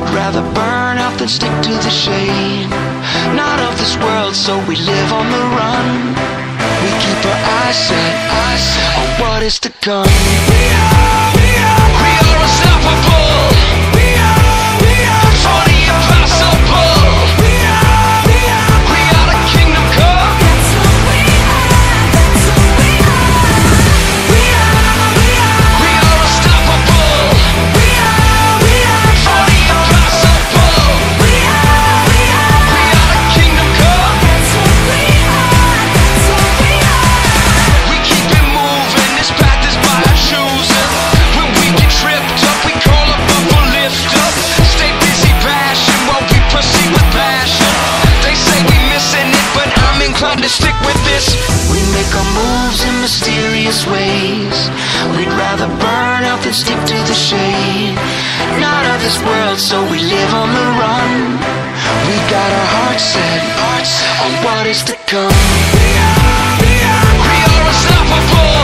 We'd rather burn out than stick to the shade. Not of this world, so we live on the run. We keep our eyes set on what is to come. We are unstoppable. We are for the impossible. We are the kingdom come. That's who we are. That's who we are. We are unstoppable. We are for the impossible. We are the kingdom come. That's who we are. That's who we are. We keep it moving. This path is by our choosing. When we get tripped up, we call up a lift up. Stay busy bashing while we proceed with passion. They say we missing it, but I'm inclined to stick with this. We make our moves in mysterious ways. We'd rather burn out than stick to the shade. Not of this world, so we live on the run. We got our hearts set on what is to come. We are unstoppable.